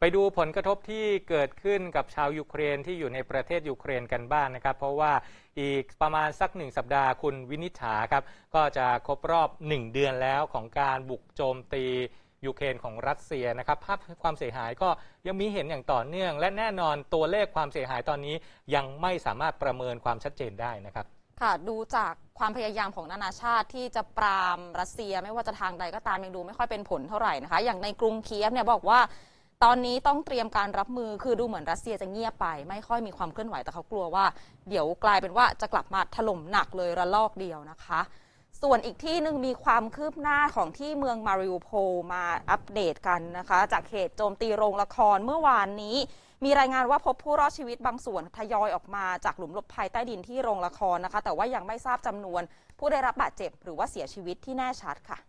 ดูผลกระทบที่เกิดขึ้นกับชาวยูเครนที่อยู่ในประเทศยูเครนกันบ้างนะครับเพราะว่าอีกประมาณสัก1 สัปดาห์คุณวินิษฐาครับก็จะครบรอบ1 เดือนแล้วของการบุกโจมตียูเครนของรัสเซียนะครับภาพความเสียหายก็ยังมีเห็นอย่างต่อเนื่องและแน่นอนตัวเลขความเสียหายตอนนี้ยังไม่สามารถประเมินความชัดเจนได้นะครับค่ะดูจากความพยายามของนานาชาติที่จะปรามรัสเซียไม่ว่าจะทางใดก็ตามยังดูไม่ค่อยเป็นผลเท่าไหร่นะคะอย่างในกรุงเคียฟเนี่ยบอกว่าตอนนี้ต้องเตรียมการรับมือคือดูเหมือนรัสเซียจะเงียบไปไม่ค่อยมีความเคลื่อนไหวแต่เขากลัวว่าเดี๋ยวกลายเป็นว่าจะกลับมาถล่มหนักเลยระลอกเดียวนะคะส่วนอีกที่หนึ่งมีความคืบหน้าของที่เมืองมาริอูโพลมาอัปเดตกันนะคะจากเหตุโจมตีโรงละครเมื่อวานนี้มีรายงานว่าพบผู้รอดชีวิตบางส่วนทยอยออกมาจากหลุมหลบภัยใต้ดินที่โรงละครนะคะแต่ว่ายังไม่ทราบจำนวนผู้ได้รับบาดเจ็บหรือว่าเสียชีวิตที่แน่ชัดค่ะ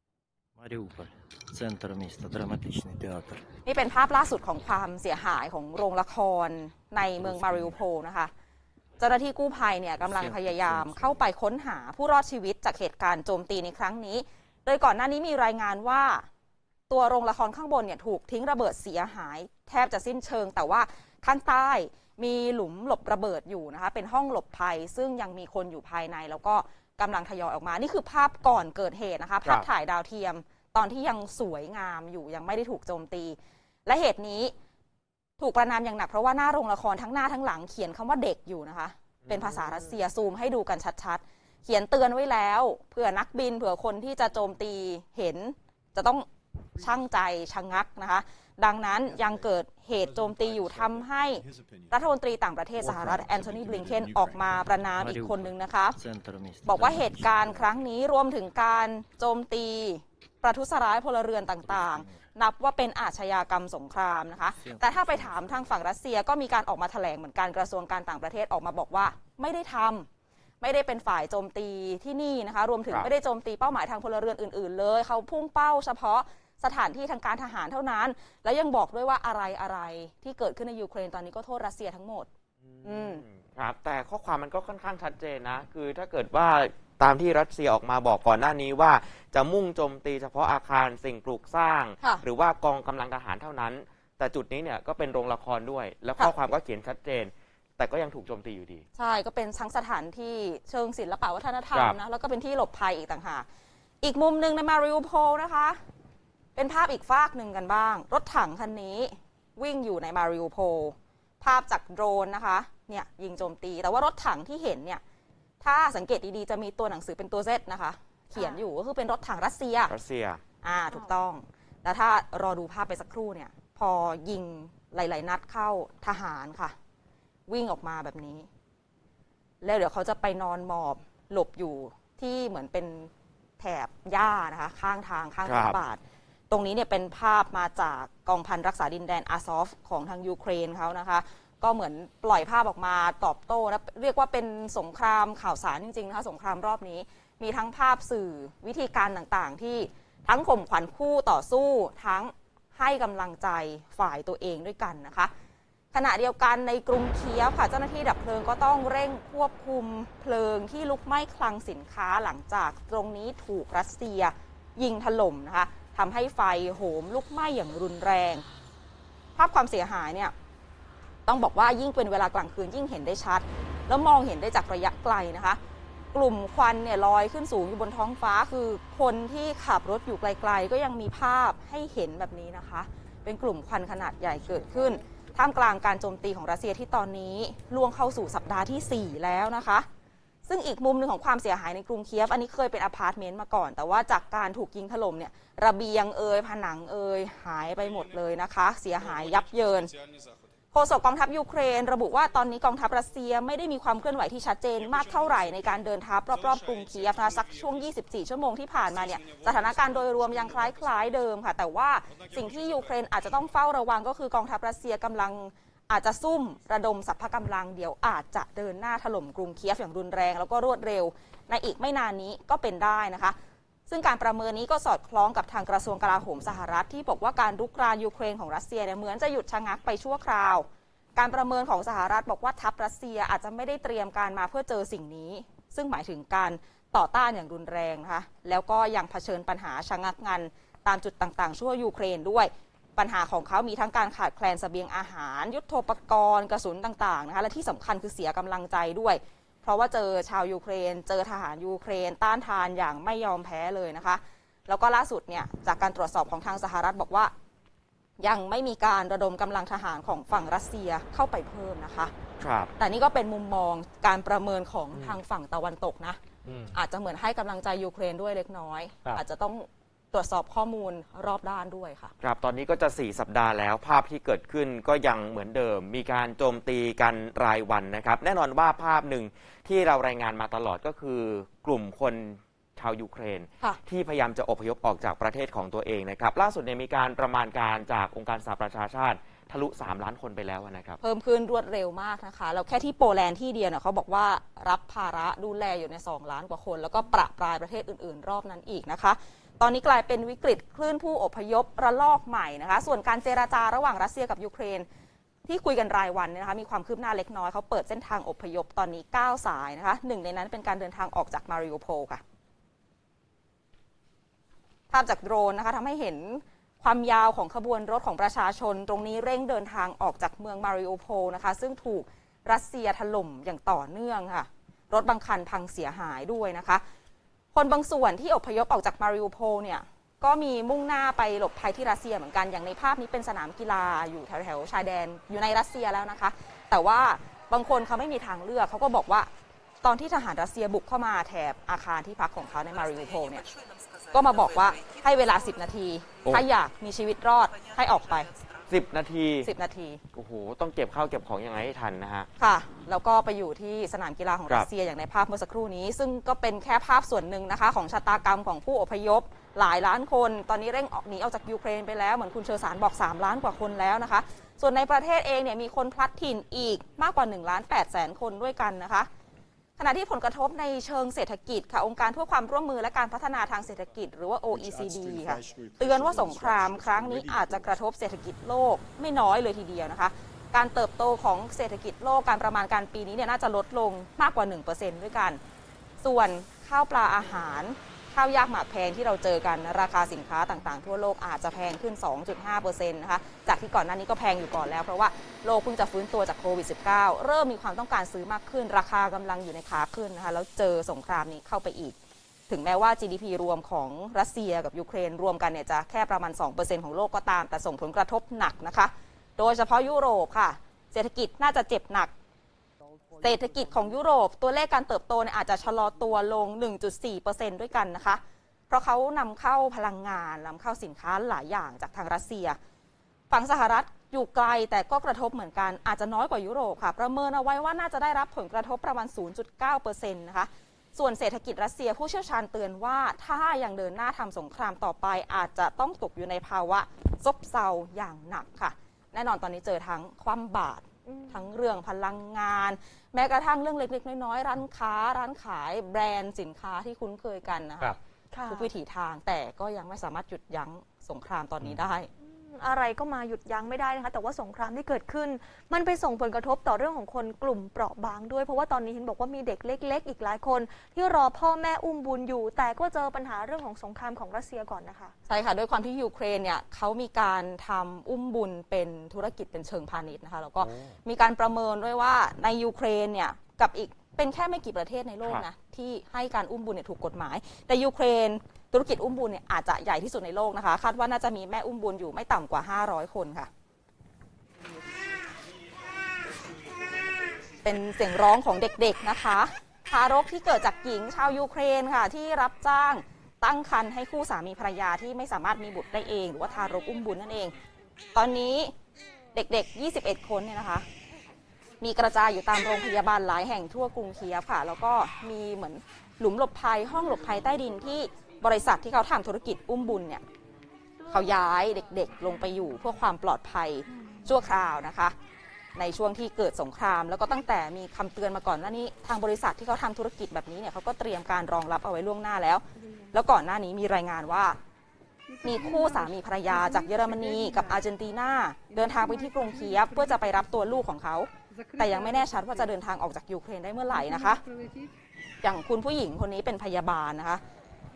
นี่เป็นภาพล่าสุดของความเสียหายของโรงละครในเมืองมาริอูโพลนะคะเจ้าหน้าที่กู้ภัยเนี่ยกำลังพยายามเข้าไปค้นหาผู้รอดชีวิตจากเหตุการณ์โจมตีในครั้งนี้โดยก่อนหน้านี้มีรายงานว่าตัวโรงละครข้างบนเนี่ยถูกทิ้งระเบิดเสียหายแทบจะสิ้นเชิงแต่ว่าข้างใต้มีหลุมหลบระเบิดอยู่นะคะเป็นห้องหลบภัยซึ่งยังมีคนอยู่ภายในแล้วก็กำลังทยอยออกมานี่คือภาพก่อนเกิดเหตุนะคะภาพถ่ายดาวเทียมตอนที่ยังสวยงามอยู่ยังไม่ได้ถูกโจมตีและเหตุนี้ถูกประณามอย่างหนักเพราะว่าหน้าโรงละครทั้งหน้าทั้งหลังเขียนคำว่าเด็กอยู่นะคะเป็นภาษารัสเซียซูมให้ดูกันชัดๆเขียนเตือนไว้แล้วเผื่อนักบินเผื่อคนที่จะโจมตีเห็นจะต้องชั่งใจชะงักนะคะดังนั้นยังเกิดเหตุโจมตีอยู่ทำให้รัฐมนตรีต่างประเทศสหรัฐแอนโทนี บลิงเคนออกมาประณามอีกคนนึงนะคะบอกว่าเหตุการณ์ครั้งนี้รวมถึงการโจมตีประทุษร้ายพลเรือนต่างๆนับว่าเป็นอาชญากรรมสงครามนะคะแต่ถ้าไปถามทางฝั่งรัสเซียก็มีการออกมาแถลงเหมือนกันกระทรวงการต่างประเทศออกมาบอกว่าไม่ได้ทำไม่ได้เป็นฝ่ายโจมตีที่นี่นะคะรวมถึงไม่ได้โจมตีเป้าหมายทางพลเรือนอื่นๆเลยเขาพุ่งเป้าเฉพาะสถานที่ทางการทหารเท่านั้นและยังบอกด้วยว่าอะไรที่เกิดขึ้นในยูเครนตอนนี้ก็โทษรัสเซียทั้งหมดครับแต่ข้อความมันก็ค่อนข้างชัดเจนนะคือถ้าเกิดว่าตามที่รัสเซียออกมาบอกก่อนหน้านี้ว่าจะมุ่งโจมตีเฉพาะอาคารสิ่งปลูกสร้างหรือว่ากองกำลังทหารเท่านั้นแต่จุดนี้เนี่ยก็เป็นโรงละครด้วยแล้วข้อความก็เขียนชัดเจนแต่ก็ยังถูกโจมตีอยู่ดีใช่ก็เป็นทั้งสถานที่เชิงศิลปวัฒนธรรมนะแล้วก็เป็นที่หลบภัยอีกต่างหากอีกมุมหนึ่งในมาริอูโพลนะคะเป็นภาพอีกฝากหนึ่งกันบ้างรถถังคันนี้วิ่งอยู่ในมาริอูโพลภาพจากโดรนนะคะเนี่ยยิงโจมตีแต่ว่ารถถังที่เห็นเนี่ยถ้าสังเกตดีๆจะมีตัวหนังสือเป็นตัว Z นะคะเขียนอยู่ก็คือเป็นรถถังรัสเซียถูกต้องแล้วถ้ารอดูภาพไปสักครู่เนี่ยพอยิงหลายๆนัดเข้าทหารค่ะวิ่งออกมาแบบนี้แล้วเดี๋ยวเขาจะไปนอนหมอบหลบอยู่ที่เหมือนเป็นแถบหญ้านะคะข้างทางข้างฟุตบาทตรงนี้เนี่ยเป็นภาพมาจากกองพันรักษาดินแดนอาซอฟของทางยูเครนเขานะคะก็เหมือนปล่อยภาพออกมาตอบโต้นะเรียกว่าเป็นสงครามข่าวสารจริงๆนะคะสงครามรอบนี้มีทั้งภาพสื่อวิธีการต่างๆที่ทั้งข่มขวัญคู่ต่อสู้ทั้งให้กำลังใจฝ่ายตัวเองด้วยกันนะคะขณะเดียวกันในกรุงเคียฟค่ะเจ้าหน้าที่ดับเพลิงก็ต้องเร่งควบคุมเพลิงที่ลุกไหม้คลังสินค้าหลังจากตรงนี้ถูกรัสเซียยิงถล่มนะคะทำให้ไฟโหมลุกไหม้อย่างรุนแรงภาพความเสียหายเนี่ยต้องบอกว่ายิ่งเป็นเวลากลางคืนยิ่งเห็นได้ชัดแล้วมองเห็นได้จากระยะไกลนะคะกลุ่มควันเนี่ยลอยขึ้นสูงอยู่บนท้องฟ้าคือคนที่ขับรถอยู่ไกลๆก็ยังมีภาพให้เห็นแบบนี้นะคะเป็นกลุ่มควันขนาดใหญ่เกิดขึ้นท่ามกลางการโจมตีของรัสเซียที่ตอนนี้ล่วงเข้าสู่สัปดาห์ที่4แล้วนะคะซึ่งอีกมุมหนึ่งของความเสียหายในกรุงเคียฟอันนี้เคยเป็นอพาร์ตเมนต์มาก่อนแต่ว่าจากการถูกยิงถล่มเนี่ยระเบียงผนังหายไปหมดเลยนะคะเสียหายยับเยินโฆษกกองทัพยูเครนระบุว่าตอนนี้กองทัพรัสเซียไม่ได้มีความเคลื่อนไหวที่ชัดเจนมากเท่าไหร่ในการเดินทัพรอบๆกรุงเคียฟนะสักช่วง24ชั่วโมงที่ผ่านมาเนี่ยสถานการณ์โดยรวมยังคล้ายๆเดิมค่ะแต่ว่าสิ่งที่ยูเครนอาจจะต้องเฝ้าระวังก็คือกองทัพรัสเซียกำลังอาจจะซุ่มระดมสรรพกำลังเดี๋ยวอาจจะเดินหน้าถล่มกรุงเคียฟอย่างรุนแรงแล้วก็รวดเร็วในอีกไม่นานนี้ก็เป็นได้นะคะซึ่งการประเมินนี้ก็สอดคล้องกับทางกระทรวงกลาโหมสหรัฐที่บอกว่าการรุกรานยูเครนของรัสเซียเนี่ยเหมือนจะหยุดชะงักไปชั่วคราวการประเมินของสหรัฐบอกว่าทัพรัสเซียอาจจะไม่ได้เตรียมการมาเพื่อเจอสิ่งนี้ซึ่งหมายถึงการต่อต้านอย่างรุนแรงนะคะแล้วก็ยังเผชิญปัญหาชะงักงันตามจุดต่างๆชั่วยูเครนด้วยปัญหาของเขามีทั้งการขาดแคลนเสบียงอาหารยุทโธปกรณ์กระสุนต่างๆนะคะและที่สำคัญคือเสียกำลังใจด้วย เพราะว่าเจอชาวยูเครนเจอทหารยูเครนต้านทานอย่างไม่ยอมแพ้เลยนะคะแล้วก็ล่าสุดเนี่ยจากการตรวจสอบของทางสหรัฐบอกว่ายังไม่มีการระดมกำลังทหารของฝั่งรัสเซียเข้าไปเพิ่มนะคะครับแต่นี่ก็เป็นมุมมองการประเมินของทางฝั่งตะวันตกนะอาจจะเหมือนให้กำลังใจยูเครนด้วยเล็กน้อยอาจจะต้องตรวจสอบข้อมูลรอบด้านด้วยค่ะครับตอนนี้ก็จะ4สัปดาห์แล้วภาพที่เกิดขึ้นก็ยังเหมือนเดิมมีการโจมตีกันรายวันนะครับแน่นอนว่าภาพหนึ่งที่เรารายงานมาตลอดก็คือกลุ่มคนชาวยูเครนที่พยายามจะอพยพออกจากประเทศของตัวเองนะครับล่าสุดเนี่ยมีการประมาณการจากองค์การสหประชาชาติทะลุ3 ล้านคนไปแล้วนะครับเพิ่มขึ้นรวดเร็วมากนะคะแล้วแค่ที่โปแลนด์ที่เดียวเนี่ยเขาบอกว่ารับภาระดูแลอยู่ใน2 ล้านกว่าคนแล้วก็ประปรายประเทศอื่นๆรอบนั้นอีกนะคะตอนนี้กลายเป็นวิกฤตคลื่นผู้อพยพระลอกใหม่นะคะส่วนการเจราจาระหว่างรัสเซียกับยูเครนที่คุยกันรายวันนะคะมีความคืบหน้าเล็กน้อยเขาเปิดเส้นทางอพยพตอนนี้9 สายนะคะหนึ่งในนั้นเป็นการเดินทางออกจากมาริโอโพลค่ะภาพจากโดรนนะคะทำให้เห็นความยาวของขบวนรถของประชาชนตรงนี้เร่งเดินทางออกจากเมืองมาริโอโพลนะคะซึ่งถูกรัสเซียถล่มอย่างต่อเนื่องค่ะรถบางคันพังเสียหายด้วยนะคะคนบางส่วนที่อพยพออกจากมาริโอโพลเนี่ยก็มีมุ่งหน้าไปหลบภัยที่รัสเซียเหมือนกันอย่างในภาพนี้เป็นสนามกีฬาอยู่แถวๆชายแดนอยู่ในรัสเซียแล้วนะคะแต่ว่าบางคนเขาไม่มีทางเลือกเขาก็บอกว่าตอนที่ทหารรัสเซียบุกเข้ามาแถบอาคารที่พักของเขาในมาริโอโพลเนี่ยก็มาบอกว่าให้เวลา10 นาทีถ้าอยากมีชีวิตรอดให้ออกไป 10 นาที 10 นาทีโอ้โหต้องเก็บข้าวเก็บของยังไงให้ทันนะฮะค่ะแล้วก็ไปอยู่ที่สนามกีฬาของรัสเซียอย่างในภาพเมื่อสักครู่นี้ซึ่งก็เป็นแค่ภาพส่วนหนึ่งนะคะของชะตากรรมของผู้อพยพหลายล้านคนตอนนี้เร่งหนีออกจากยูเครนไปแล้วเหมือนคุณเชอสารบอก3 ล้านกว่าคนแล้วนะคะส่วนในประเทศเองเนี่ยมีคนพลัดถิ่นอีกมากกว่า1,800,000 คนด้วยกันนะคะขณะที่ผลกระทบในเชิงเศรษฐกิจค่ะองค์การเพื่อความร่วมมือและการพัฒนาทางเศรษฐกิจหรือว่า OECD ค่ะเตือนว่าสงครามครั้งนี้อาจจะกระทบเศรษฐกิจโลกไม่น้อยเลยทีเดียวนะคะการเติบโตของเศรษฐกิจโลกการประมาณการปีนี้เนี่ยน่าจะลดลงมากกว่า 1% ด้วยกันส่วนข้าวปลาอาหารข้าวยากหมากแพงที่เราเจอกันราคาสินค้าต่างๆทั่วโลกอาจจะแพงขึ้น 2.5% นะคะจากที่ก่อนหน้านี้ก็แพงอยู่ก่อนแล้วเพราะว่าโลกเพิ่งจะฟื้นตัวจากโควิด -19 เริ่มมีความต้องการซื้อมากขึ้นราคากำลังอยู่ในขาขึ้นนะคะแล้วเจอสงครามนี้เข้าไปอีกถึงแม้ว่า GDP รวมของรัสเซียกับยูเครนรวมกันเนี่ยจะแค่ประมาณ 2% ของโลกก็ตามแต่ส่งผลกระทบหนักนะคะโดยเฉพาะยุโรปค่ะเศรษฐกิจน่าจะเจ็บหนักเศรษฐกิจของยุโรปตัวเลขการเติบโตเนี่ยอาจจะชะลอตัวลง 1.4% ด้วยกันนะคะเพราะเขานำเข้าพลังงานนำเข้าสินค้าหลายอย่างจากทางรัสเซียฝั่งสหรัฐอยู่ไกลแต่ก็กระทบเหมือนกันอาจจะน้อยกว่ายุโรปค่ะประเมินเอาไว้ว่าน่าจะได้รับผลกระทบประมาณ 0.9% นะคะส่วนเศรษฐกิจรัสเซียผู้เชี่ยวชาญเตือนว่าถ้ายังเดินหน้าทำสงครามต่อไปอาจจะต้องตกอยู่ในภาวะซบเซาอย่างหนักค่ะแน่นอนตอนนี้เจอทั้งคว่ำบาตรทั้งเรื่องพลังงานแม้กระทั่งเรื่องเล็กๆน้อยๆร้านค้าร้านขายแบรนด์สินค้าที่คุ้นเคยกันนะคะทุกวิถีทางแต่ก็ยังไม่สามารถหยุดยั้งสงครามตอนนี้ได้อะไรก็มาหยุดยั้งไม่ได้นะคะแต่ว่าสงครามที่เกิดขึ้นมันไปส่งผลกระทบต่อเรื่องของคนกลุ่มเปราะบางด้วยเพราะว่าตอนนี้เห็นบอกว่ามีเด็กเล็กๆอีกหลายคนที่รอพ่อแม่อุ้มบุญอยู่แต่ก็เจอปัญหาเรื่องของสงครามของรัสเซียก่อนนะคะใช่ค่ะด้วยความที่ยูเครนเนี่ยเขามีการทำอุ้มบุญเป็นธุรกิจเป็นเชิงพาณิชย์นะคะแล้วก็มีการประเมินด้วยว่าในยูเครนเนี่ยกับอีกเป็นแค่ไม่กี่ประเทศในโลกนะที่ให้การอุ้มบุญเนี่ยถูกกฎหมายแต่ยูเครนธุรกิจอุ้มบุญเนี่ยอาจจะใหญ่ที่สุดในโลกนะคะคาดว่าน่าจะมีแม่อุ้มบุญอยู่ไม่ต่ำกว่า500 คนค่ะเป็นเสียงร้องของเด็กๆนะคะทารกที่เกิดจากหญิงชาวยูเครนค่ะที่รับจ้างตั้งครรภ์ให้คู่สามีภรรยาที่ไม่สามารถมีบุตรได้เองหรือว่าทารกอุ้มบุญนั่นเองตอนนี้เด็กๆ21 คนเนี่ยนะคะมีกระจายอยู่ตามโรงพยาบาลหลายแห่งทั่วกรุงเคียฟค่ะแล้วก็มีเหมือนหลุมหลบภัยห้องหลบภัยใต้ดินที่บริษัทที่เขาทำธุรกิจอุ้มบุญเนี่ยเขาย้ายเด็กๆลงไปอยู่เพื่อความปลอดภัยชั่วคราวนะคะในช่วงที่เกิดสงครามแล้วก็ตั้งแต่มีคำเตือนมาก่อนหน้านี้ทางบริษัทที่เขาทำธุรกิจแบบนี้เนี่ยเขาก็เตรียมการรองรับเอาไว้ล่วงหน้าแล้วก่อนหน้านี้มีรายงานว่ามีคู่สามีภรรยาจากเยอรมนีกับอาร์เจนตินาเดินทางไปที่กรุงเคียฟเพื่อจะไปรับตัวลูกของเขาแต่ยังไม่แน่ชัดว่าจะเดินทางออกจากยูเครนได้เมื่อไหร่นะคะอย่างคุณผู้หญิงคนนี้เป็นพยาบาลนะคะ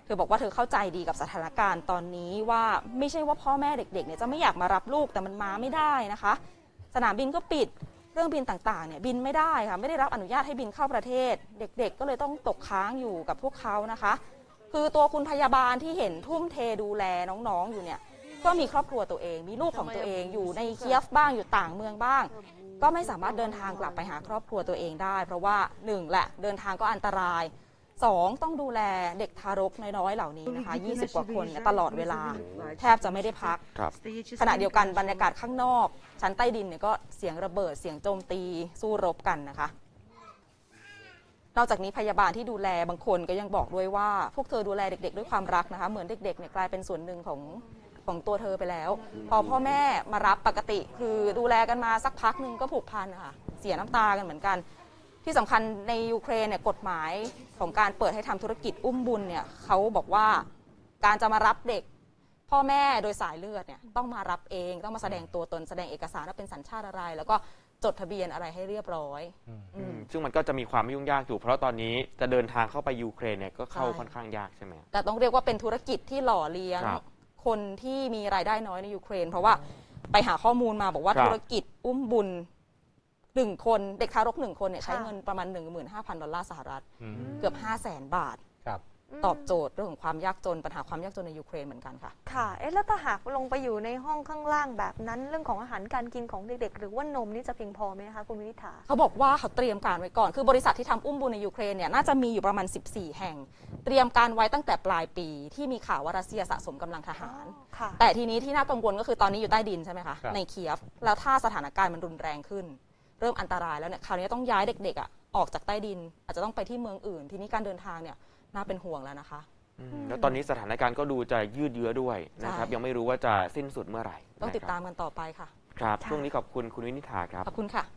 เธอบอกว่าเธอเข้าใจดีกับสถานการณ์ตอนนี้ว่าไม่ใช่ว่าพ่อแม่เด็กๆเนี่ยจะไม่อยากมารับลูกแต่มันมาไม่ได้นะคะ สนามบินก็ปิดเครื่องบินต่างๆเนี่ยบินไม่ได้ค่ะไม่ได้รับอนุญาตให้บินเข้าประเทศ เด็กๆก็เลยต้องตกค้างอยู่กับพวกเขานะคะ คือตัวคุณพยาบาลที่เห็นทุ่มเทดูแลน้องๆอยู่เนี่ยก็มีครอบครัวตัวเองมีลูกของตัวเองอยู่ในเคียฟบ้างอยู่ต่างเมืองบ้าง ก็ไม่สามารถเดินทางกลับไปหาครอบครัวตัวเองได้ เพราะว่า1แหละเดินทางก็อันตราย2ต้องดูแลเด็กทารกน้อยๆเหล่านี้นะคะ20กว่าคนตลอดเวลาแทบจะไม่ได้พักครับขณะเดียวกันบรรยากาศข้างนอกชั้นใต้ดินเนี่ยก็เสียงระเบิดเสียงโจมตีสู้รบกันนะคะนอกจากนี้พยาบาลที่ดูแลบางคนก็ยังบอกด้วยว่าพวกเธอดูแลเด็กๆด้วยความรักนะคะเหมือนเด็กๆเนี่ยกลายเป็นส่วนหนึ่งของตัวเธอไปแล้วพอพ่อแม่มารับปกติคือดูแลกันมาสักพักหนึ่งก็ผูกพันนะคะเสียน้ำตากันเหมือนกันที่สำคัญในยูเครนเนี่ยกฎหมายของการเปิดให้ทำธุรกิจอุ้มบุญเนี่ยเขาบอกว่าการจะมารับเด็กพ่อแม่โดยสายเลือดเนี่ยต้องมารับเองต้องมาแสดงตัวตนแสดงเอกสารว่าเป็นสัญชาติอะไรแล้วก็จดทะเบียนอะไรให้เรียบร้อยซึ่งมันก็จะมีความยุ่งยากอยู่เพราะตอนนี้จะเดินทางเข้าไปยูเครนเนี่ยก็เข้าค่อนข้างยากใช่ไหมแต่ต้องเรียกว่าเป็นธุรกิจที่หล่อเลี้ยงคนที่มีรายได้น้อยในยูเครนเพราะว่าไปหาข้อมูลมาบอกว่าธุรกิจอุ้มบุญ1 คนเด็กทารก1 คนเนี่ยใช้เงินประมาณ 15,000 ดอลลาร์สหรัฐเกือบ 500,000 บาทตอบโจทย์เรื่องของความยากจนปัญหาความยากจนในยูเครนเหมือนกันค่ะค่ะแล้วถ้าหากลงไปอยู่ในห้องข้างล่างแบบนั้นเรื่องของอาหารการกินของเด็กๆหรือว่านมนี่จะเพียงพอไหมคะคุณวินิษฐาเขาบอกว่าเขาเตรียมการไว้ก่อนคือบริษัทที่ทำอุ้มบุญในยูเครนเนี่ยน่าจะมีอยู่ประมาณ14 แห่งเตรียมการไว้ตั้งแต่ปลายปีที่มีข่าวว่ารัสเซียสะสมกำลังทหารแต่ทีนี้ที่น่ากังวลก็คือตอนนี้อยู่ใต้ดินใช่ไหมคะในเคียฟแล้วถ้าสถานการณ์มันรุนแรงขึ้นเริ่มอันตรายแล้วเนี่ยคราวนี้ต้องย้ายเด็กๆออกจากใต้ดินอาจจะต้องไปที่เมืองอื่นทีนี้การเดินทางเนี่ยน่าเป็นห่วงแล้วนะคะแล้วตอนนี้สถานการณ์ก็ดูจะยืดเยื้อด้วยนะครับยังไม่รู้ว่าจะสิ้นสุดเมื่อไหร่ต้องติดตามกันต่อไปค่ะครับช่วงนี้ขอบคุณคุณวินิษฐาครับขอบคุณค่ะ